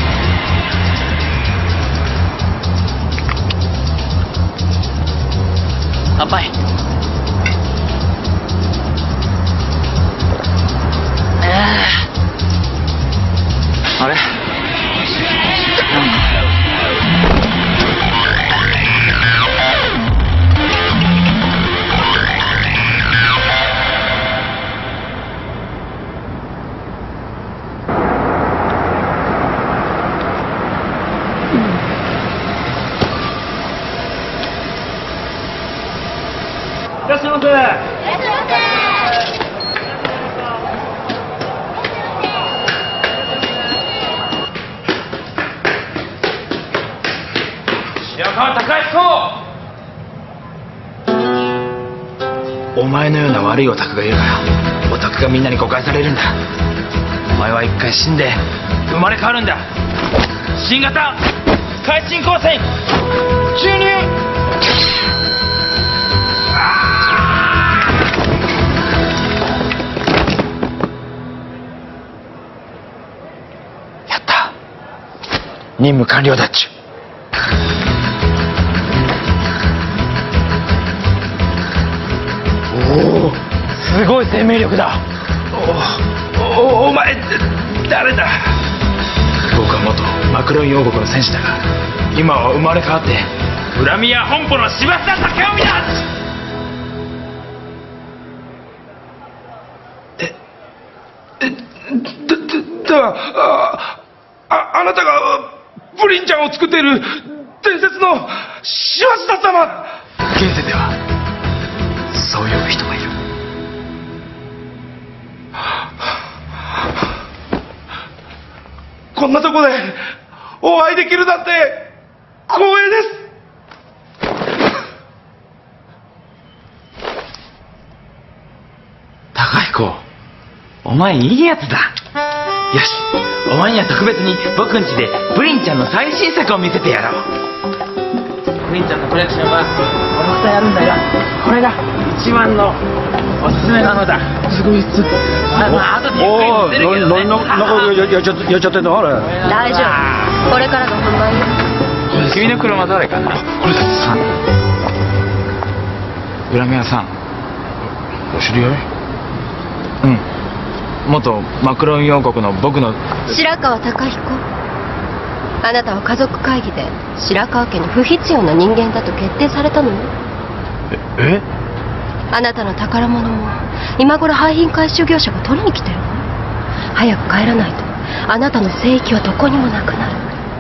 C: 乾杯。あれ？
J: いらっしゃいませ。
Q: 白川貴彦、お前のような悪いオタクがいるからオタクがみんなに誤解されるんだ。お前は一回死んで生まれ変わるんだ。新型快進光線注入。任務完了だっちゅ。おお、すごい生命力だ。お前誰だ？僕は元マクロン王国の戦士だが今は生まれ変わって恨みや本舗の柴田武臣だ。あなたがプリンちゃんを作っている伝説の柴田様。現世ではそういう人がいる。こんなとこでお会いできるなんて光栄です。高彦、お前いいやつだ。よし、お前には特別に僕ん家でプリンちゃんの最新作を見せてやろう。プリンちゃんのコレクションはこの2やるんだよ。これが一番のおすすめなのだ。すごいっす。まあ後でゆっくり見せるけどね。
B: やっちゃってんのあれ。
K: 大丈夫、これからが本番よ。
Q: 君の車誰かな？これです。恨み屋さん、お知り合い？うん、元マクロン王国の僕の。
K: 白川貴彦、あなたは家族会議で白川家に不必要な人間だと決定されたのよ。
Q: え？
K: あなたの宝物も今頃廃品回収業者が取りに来てるわ。早く帰らないとあなたの聖域はどこにもなくなる。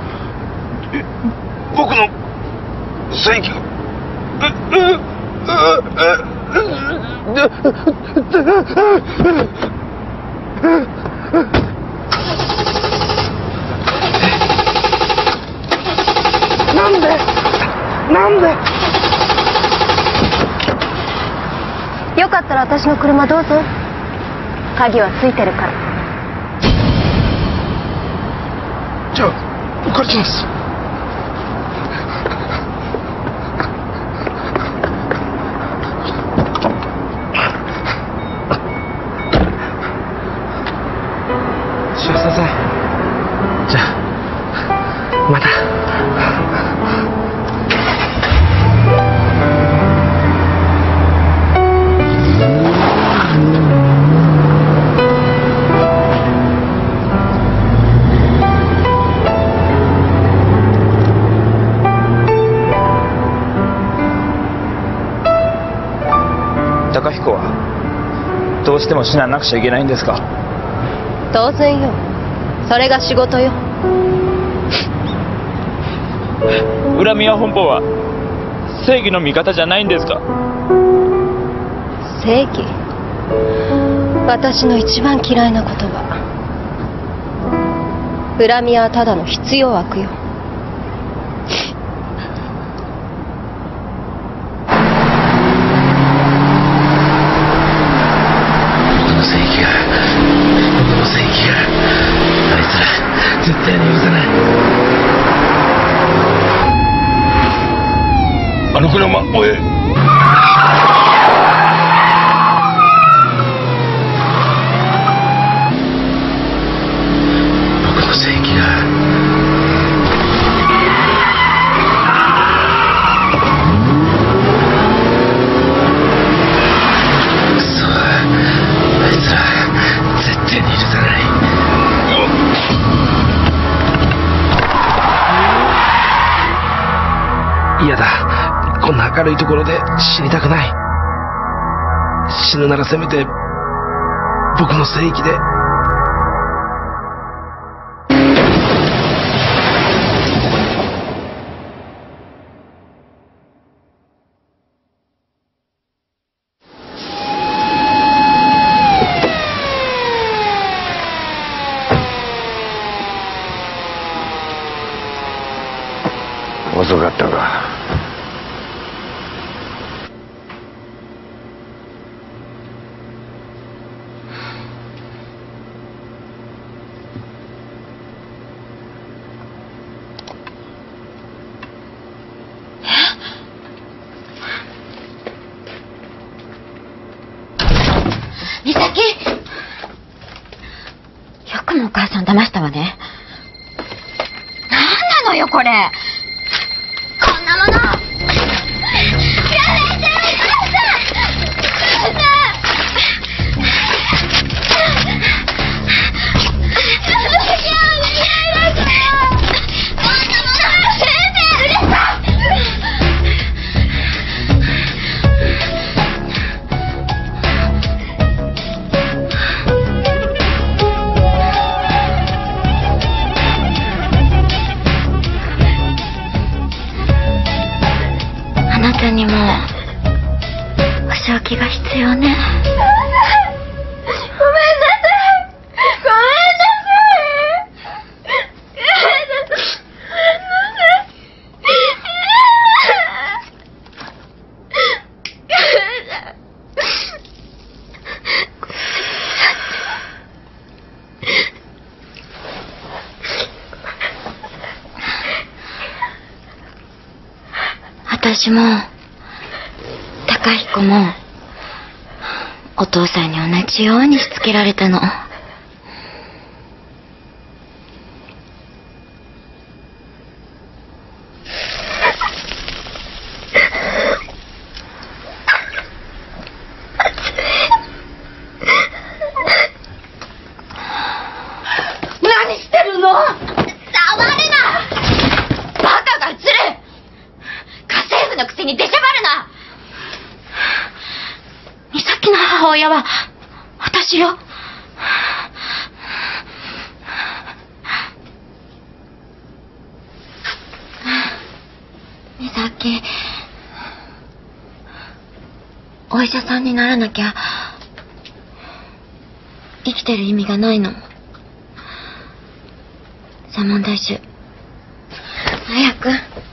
Q: 僕の聖域がなんで
K: よかったら私の車どうぞ。鍵はついてるから。
Q: じゃあお借りします。柴田さん、じゃあまた。 高彦はどうしても死ななくちゃいけないんですか？
K: 当然よ。それが仕事よ。
Q: 恨み屋本舗は正義の味方じゃないんですか？
K: 正義。私の一番嫌いな言葉。恨み屋はただの必要悪よ。
J: 僕の正義があいつら絶対に許さない。あの車追え。僕の正義がくそ、あいつら絶対に許さない。嫌だ、こんな明るいところで死にたくない。死ぬならせめて僕の正義で。
P: 遅かったか。
A: 美咲、よくもお母さん騙したわね。なんなのよこれ。こんなものやめて、お母さん。あなたにも保証金が必要ね。ごめんなさい。ごめんなさ私も高彦もお父さんに同じようにしつけられたの。
I: 何してるの？触るな！バカが映る！家政婦のくせに出しゃばるな！美咲の母親は私よ。美咲、お医者さんにならなきゃ生きてる意味がないの。左門大衆、早く。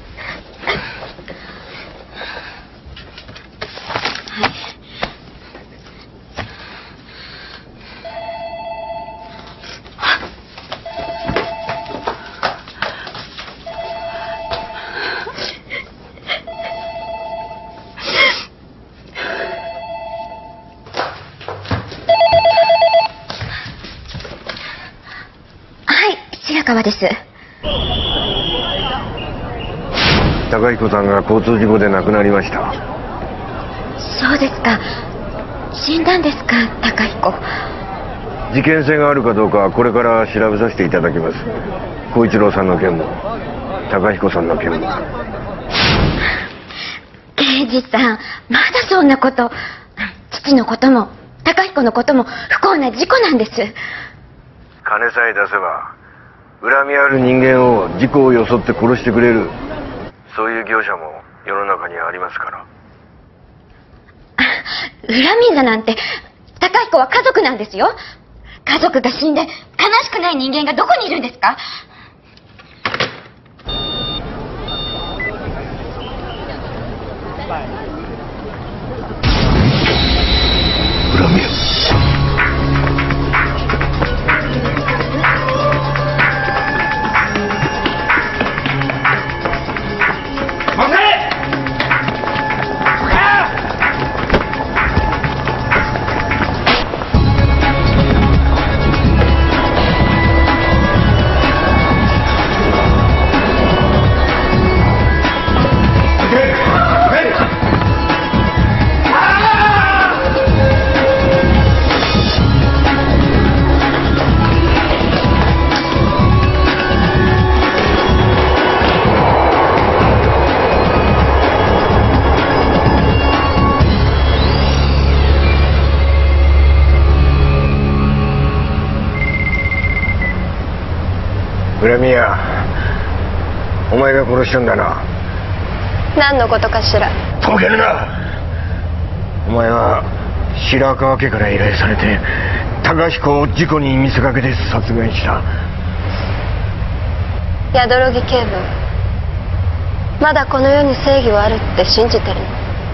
I: 白川です。
P: 高彦さんが交通事故で亡くなりました。
A: そうですか。死んだんですか、高彦。
P: 事件性があるかどうかはこれから調べさせていただきます。小一郎さんの件も高彦さんの件も。
A: 刑事さん、まだそんなこと。ちょっ父のことも貴彦のことも不幸な事故なんです。
P: 金さえ出せば恨みある人間を事故を装って殺してくれる、そういう業者も世の中にはありますから。
A: 恨みだなんて、貴彦は家族なんですよ。家族が死んで悲しくない人間がどこにいるんですか？
P: 恨み。恨みや、お前が殺したんだな。
K: 何のことかしら。
P: とぼけるな。お前は白川家から依頼されて貴彦を事故に見せかけて殺害した。
K: 宿木警部、まだこの世に正義はあるって信じてるの？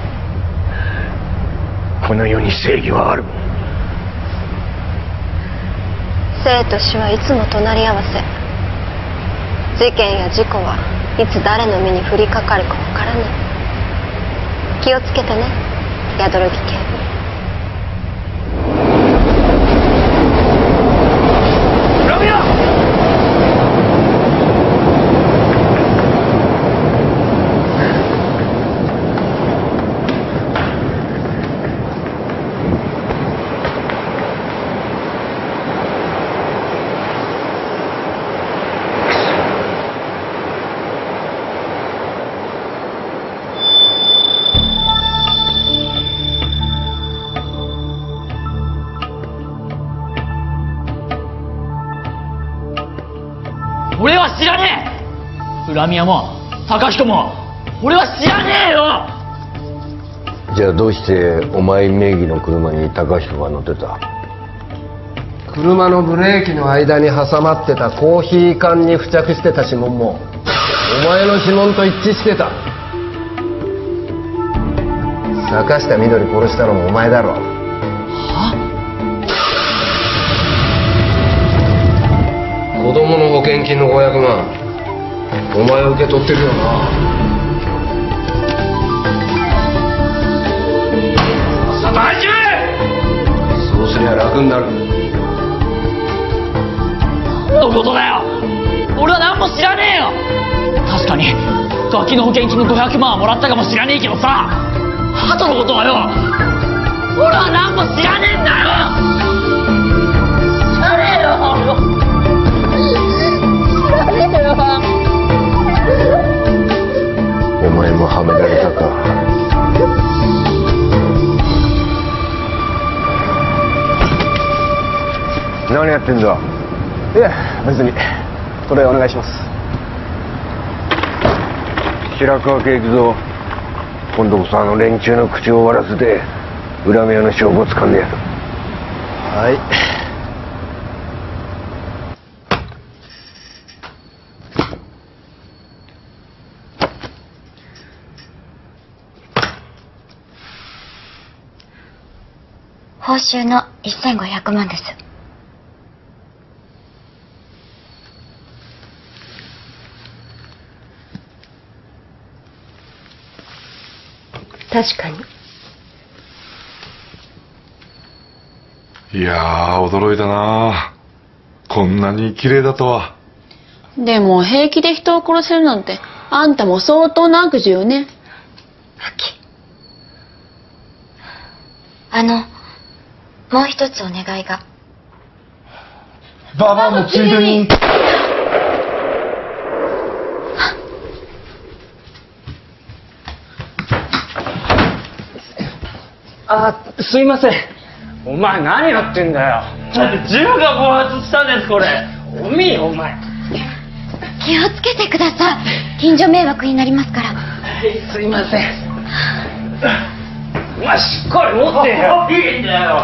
P: この世に正義はある。
K: 生と死はいつも隣り合わせ。事件や事故はいつ誰の身に降りかかるかわからない。気をつけてね、宿木警部。
J: 恨みや！
C: 俺は知らねえ。恨み屋も貴彦も俺は知らねえよ。
P: じゃあどうしてお前名義の車に貴彦が乗ってた？
S: 車のブレーキの間に挟まってたコーヒー缶に付着してた指紋もお前の指紋と一致してた。坂下みどり殺したのもお前だろ。子供の保険金の500万お前は受け取ってるよな。
J: さあ大丈夫。
S: そうすりゃ楽になる。
C: 何のことだよ。俺は何も知らねえよ。確かにガキの保険金の500万はもらったかもしれねえけどさ、後のことはよ、俺は何も知らねえんだよ。知らねえよ。
P: お前もはめられたか。何やってんだ？
S: いや別に。それお願いします。
P: 白川家行くぞ。今度こそあの連中の口を割らせて恨み屋の証拠をつかんでやる。
S: はい。
A: 報酬の1500万です。
K: 確かに。
H: いやー、驚いたな。こんなに綺麗だとは。
T: でも平気で人を殺せるなんてあんたも相当な悪事よね。
A: もう一つお願いが。
H: ババアもついでに。
M: すいません。お前何やってんだよ。だって銃が暴発したんです、これ。おみー、お前。
A: 気をつけてください。近所迷惑になりますから。
M: すいません。お前しっかり持ってよ。いいんだよ。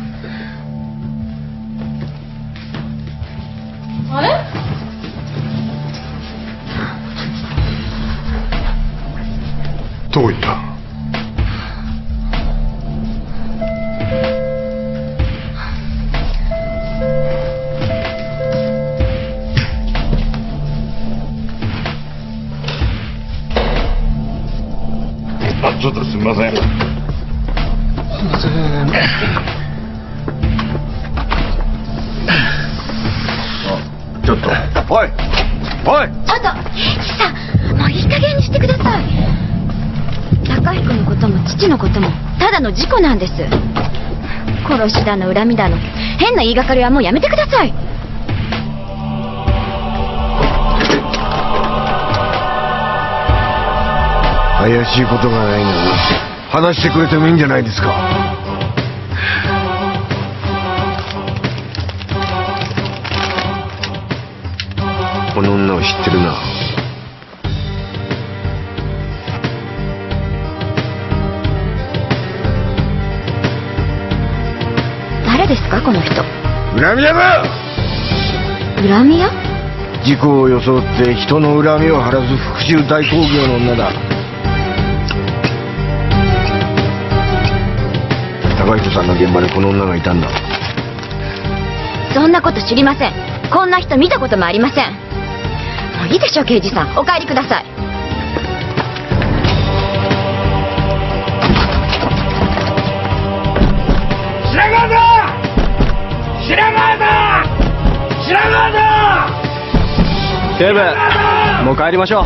T: あれ？
H: どういった？ちょっとすみません。
M: すいません。
P: ちょっと。おいおい、
A: ちょっと平次さん、もういい加減にしてください。高彦のことも父のこともただの事故なんです。殺しだの恨みだの変な言いがかりはもうやめてください。
P: 怪しいことがないのに話してくれてもいいんじゃないですか。この女を知ってるな。
A: 誰ですかこの人。
P: 恨み屋だ。
A: 恨み屋？
P: 事故を装って人の恨みを晴らす復讐代行業の女だ。高人さんの現場にこの女がいたんだ。
A: そんなこと知りません。こんな人見たこともありません。もういいでしょう、刑事さん、お帰りください。
J: 白川だ！白川だ！白川だ！
M: 警部、もう帰りましょう。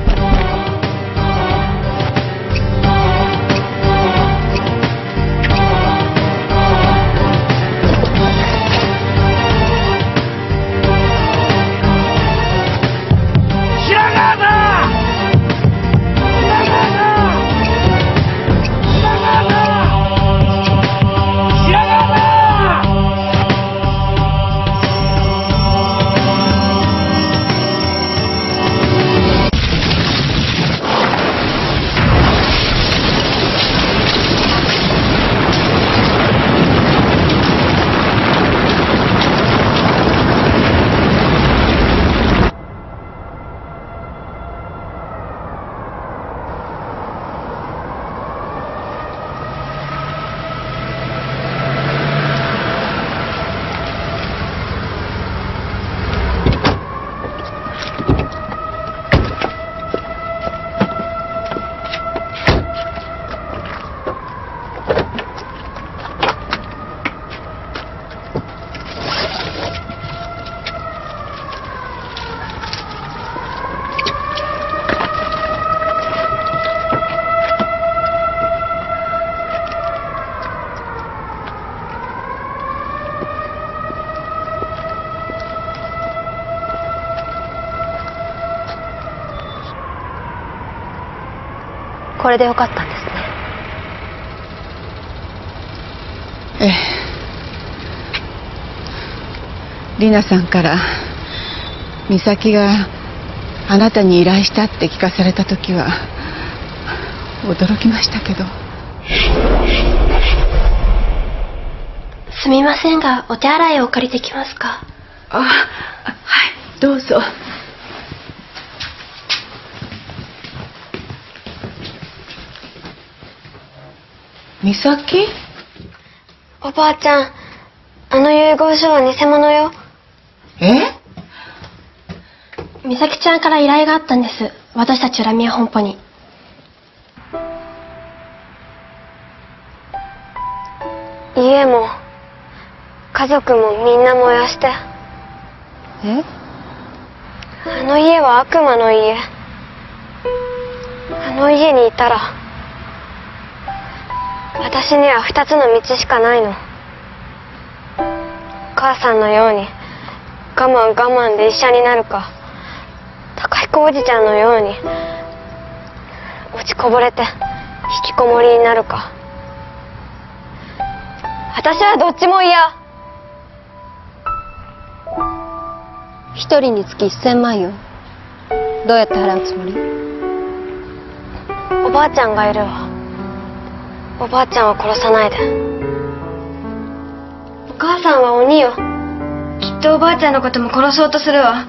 K: これでよかったんですね。
U: ええ。里奈さんから美咲があなたに依頼したって聞かされた時は驚きましたけど。
K: すみませんがお手洗いをお借りできますか？
U: はい、どうぞ。美咲？
K: おばあちゃん、あの遺言書は偽物よ。
U: え？
K: 美咲ちゃんから依頼があったんです。私たち恨み屋本舗に。家も家族もみんな燃やして。
U: え？
K: あの家は悪魔の家。あの家にいたら私には2つの道しかないの。お母さんのように我慢我慢で医者になるか、高彦おじちゃんのように落ちこぼれて引きこもりになるか。 私はどっちも嫌。一人につき1000万よ。どうやって払うつもり？おばあちゃんがいるわ。おばあちゃんを殺さないで。お母さんは鬼よ。きっとおばあちゃんのことも殺そうとするわ。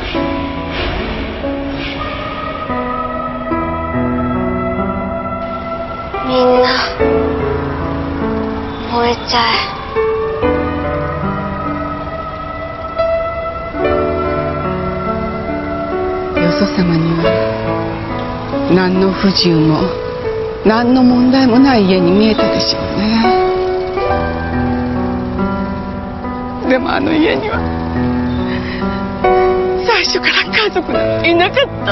K: みんな燃えちゃえ。
U: よそ様には何の不自由も何の問題もない家に見えたでしょうね。でもあの家には最初から家族なんていなかった。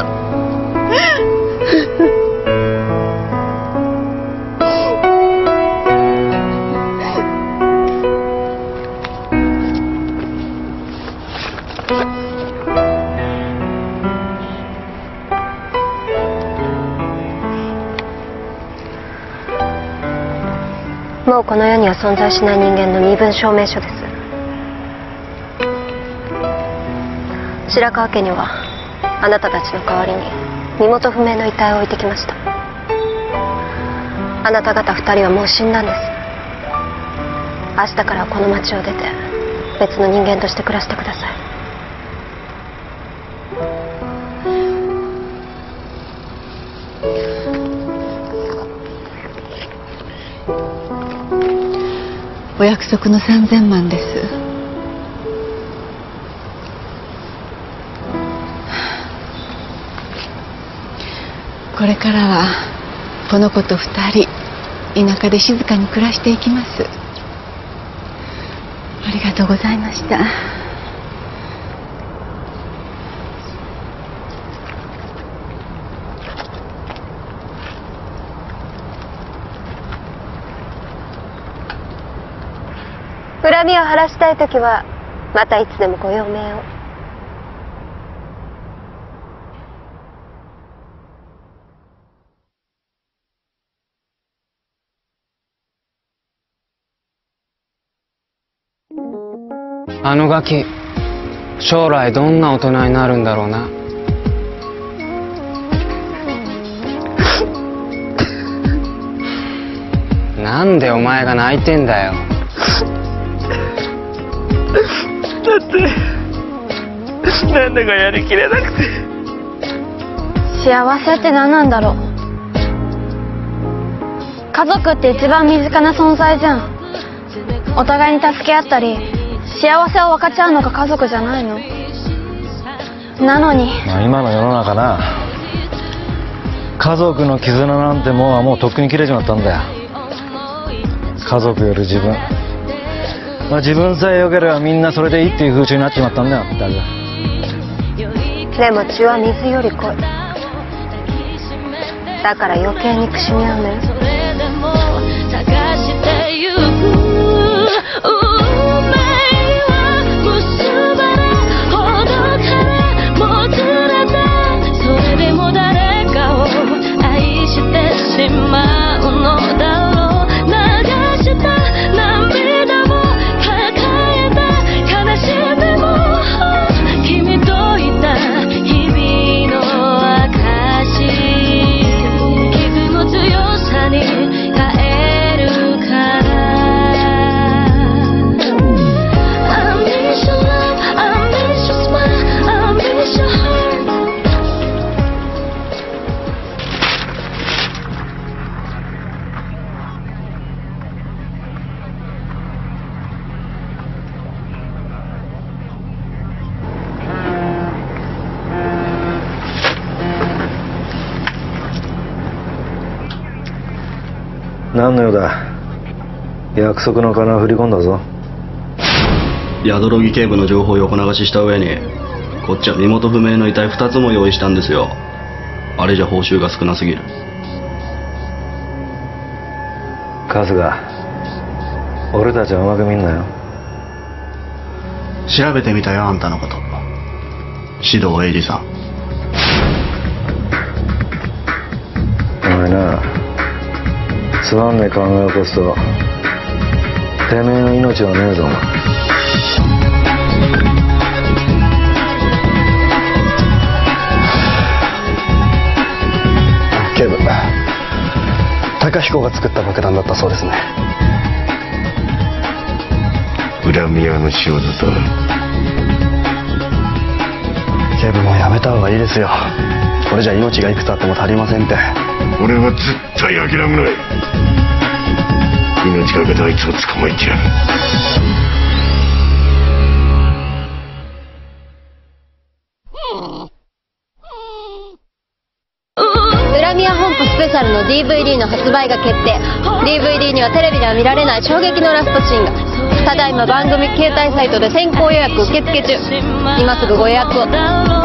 U: もうこの世には存在しない人間の身分証明書です。白川家にはあなたたちの代わりに身元不明の遺体を置いてきました。あなた方2人はもう死んだんです。明日からはこの町を出て別の人間として暮らしてください。 お約束の3000万です。これからはこの子と2人田舎で静かに暮らしていきます。ありがとうございました。恨みを晴らしたいときはまたいつでもご用命を。
M: あのガキ、将来どんな大人になるんだろうな。なんでお前が泣いてんだよ。
J: だってなんだかやりきれなくて。
A: 幸せって何なんだろう。家族って一番身近な存在じゃん。お互いに助け合ったり幸せを分かち合うのが家族じゃないの。なのに、
B: 今の世の中な、家族の絆なんてもんはもうとっくに切れちまったんだよ。家族より自分、自分さえ良ければみんなそれでいいっていう風潮になっちまったんだよ。
K: でも血は水より濃い。だから余計憎しみ合うのよ。
B: 何の用だ。約束の金を振り込んだぞ。
G: 宿ロギ警部の情報を横流しした上にこっちは身元不明の遺体2つも用意したんですよ。あれじゃ報酬が少なすぎる。
B: 春日、俺たちは甘く見んなよ。
G: 調べてみたよ、あんたのこと。獅童英二さん。お
B: 前な、つまんねえ考えを起こすとてめえの命はねえぞ。
F: 警部、高彦が作った爆弾だったそうですね。
P: 恨み屋の仕業だと。
F: 警部もうやめた方がいいですよ。これじゃ命がいくつあっても足りませんって。
P: 俺は絶対諦めない。命かけてあいつを捕まえてやる。
K: 恨み屋本舗スペシャルの DVD の発売が決定。 DVD にはテレビでは見られない衝撃のラストシーンが。ただいま番組携帯サイトで先行予約受付中。今すぐご予約を。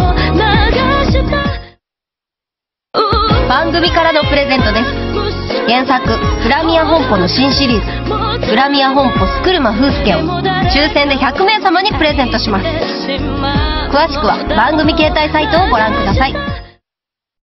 K: 番組からのプレゼントです。原作恨み屋本舗の新シリーズ恨み屋本舗スクルマ風助を抽選で100名様にプレゼントします。詳しくは番組携帯サイトをご覧ください。